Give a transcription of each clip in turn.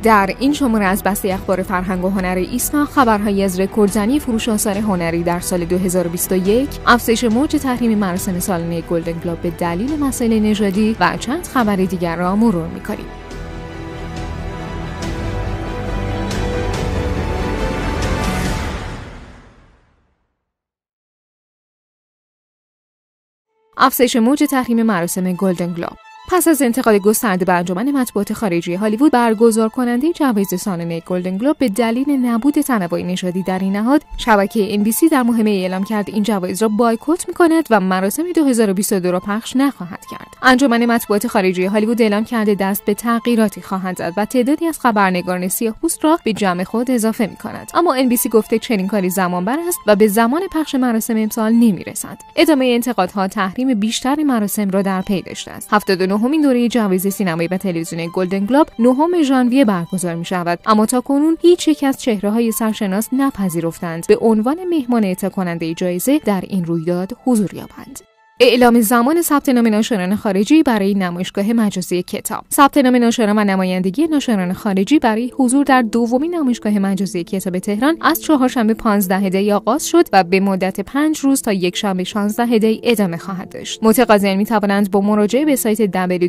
در این شماره از بسته اخبار فرهنگ و هنر ایسنا خبرهایی از رکوردزنی فروش آثار هنری در سال 2021، افزایش موج تحریم مراسم سالانه گلدن گلوب به دلیل مسائل نژادی و چند خبر دیگر را مرور می‌کنیم. افزایش موج تحریم مراسم گلدن گلوب. پس از انتقاد گسترده به انجمن مطبوعات خارجی هالیوود، برگزار کننده جوایز سالانه گلدن گلوب به دلیل نبود تنوع نژادی در این نهاد، شبکه NBC در مهمه اعلام کرد این جوایز را بایکوت می‌کند و مراسم 2022 را پخش نخواهد کرد. انجمن مطبوعات خارجی هالیوود اعلام کرده دست به تغییراتی خواهد زد و تعدادی از خبرنگاران سیاه‌پوست را به جمع خود اضافه می‌کند. اما NBC گفته چنین کاری زمانبر است و به زمان پخش مراسم امسال نمی‌رسد. ادامه انتقادها تحریم بیشتر مراسم را در پی داشته است. 79مین دوره جوایز سینمایی و تلویزیونی گلدن گلوب 9 ژانویه برگزار می‌شود، اما تاکنون هیچ یک از چهره‌های سرشناس نپذیرفتند به عنوان مهمان اعطا کننده جایزه در این رویداد حضور یابند. اعلام زمان ثبت نام ناشران خارجی برای نمایشگاه مجازی کتاب. ثبت نام ناشران و نمایندگی ناشران خارجی برای حضور در دومین نمایشگاه مجازی کتاب تهران از چهارشنبه 15 دی آغاز شد و به مدت 5 روز تا یکشنبه 16 دی ادامه خواهد داشت. متقاضیان می‌توانند با مراجعه به سایت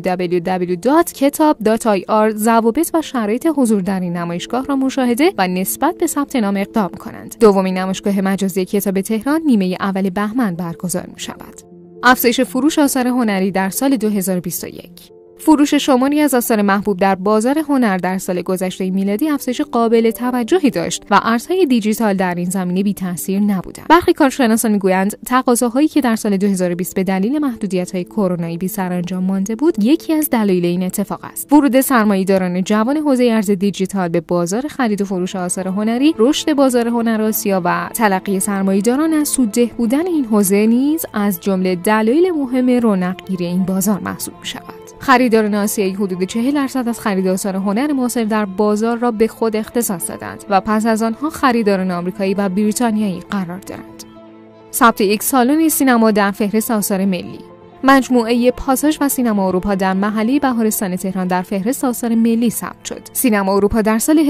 www.ketab.ir ضوابط و شرایط حضور در این نمایشگاه را مشاهده و نسبت به ثبت نام اقدام کنند. دومین نمایشگاه مجازی کتاب تهران نیمه اول بهمن برگزار می‌شود. افزایش فروش آثار هنری در سال 2021. فروش شماری از آثار محبوب در بازار هنر در سال گذشته میلادی افزایش قابل توجهی داشت و ارزهای دیجیتال در این زمینه بی تاثیر نبودند. برخی کارشناسان میگویند تقاضاهایی که در سال 2020 به دلیل محدودیت‌های کرونایی بی سرانجام مانده بود، یکی از دلایل این اتفاق است. ورود سرمایه‌داران جوان حوزه ارز دیجیتال به بازار خرید و فروش آثار هنری، رشد بازار هنر آسیا و تلقی سرمایه‌داران از سودده بودن این حوزه نیز از جمله دلایل مهم رونق‌گیری این بازار محسوب می‌شود. خریداران آسیایی حدود 40% از خرید آثار هنر معاصر در بازار را به خود اختصاص دادند و پس از آنها خریداران آمریکایی و بریتانیایی قرار دارند. ثبت یک سالن سینما در فهرست آثار ملی. مجموعه پاساژ و سینما اروپا در محله بهارستان تهران در فهرست آثار ملی ثبت شد. سینما اروپا در سال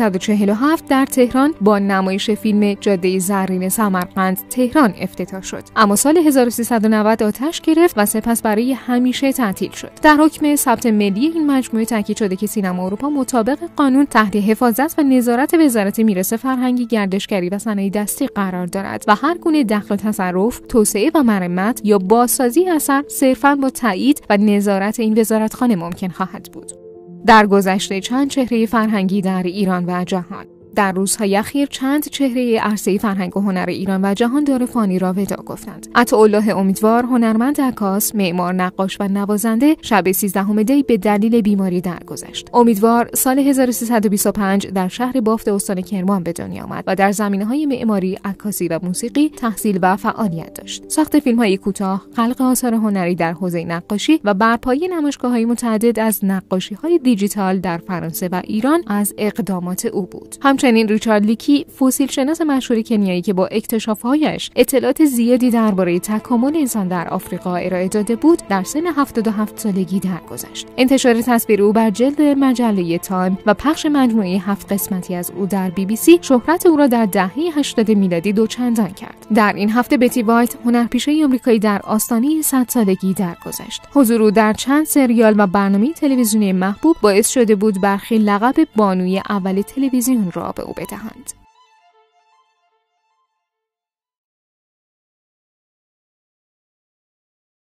1347 در تهران با نمایش فیلم جاده زرین سمرقند تهران افتتاح شد، اما سال 1390 آتش گرفت و سپس برای همیشه تعطیل شد. در حکم ثبت ملی این مجموعه تاکید شده که سینما اروپا مطابق قانون تحت حفاظت و نظارت وزارت میراث فرهنگی، گردشگری و صنایع دستی قرار دارد و هر گونه دخل و تصرف، توسعه و مرمت یا بازسازی اثر صرفاً با تایید و نظارت این وزارتخانه ممکن خواهد بود. در گذشته چند چهره فرهنگی در ایران و جهان. در روزهای اخیر چند چهره عرصه فرهنگ و هنر ایران و جهان دار فانی را وداع گفتند. عطاالله امیدوار، هنرمند عکاس، معمار، نقاش و نوازنده، شب 13 دی به دلیل بیماری درگذشت. امیدوار سال 1325 در شهر بافت استان کرمان به دنیا آمد و در زمینه‌های معماری، عکاسی و موسیقی تحصیل و فعالیت داشت. ساخت فیلم‌های کوتاه، خلق آثار هنری در حوزه نقاشی و برپایی نمایشگاه‌های متعدد از نقاشی‌های دیجیتال در فرانسه و ایران از اقدامات او بود. همچنین ریچارد لیکی، فسیل شناس مشهور کنیایی که با اکتشاف‌هایش اطلاعات زیادی درباره تکامل انسان در آفریقا ارائه داده بود، در سن 77 سالگی درگذشت. انتشار تصویر او بر جلد مجله تایم و پخش مجموعه 7 قسمتی از او در BBC شهرت او را در دهه 80 میلادی دوچندان کرد. در این هفته بتی وایت، هنرپیشه آمریکایی در آستانه 100 سالگی درگذشت. حضور او در چند سریال و برنامه تلویزیونی محبوب باعث شده بود برخی لقب بانوی اول تلویزیون را به او بدهند.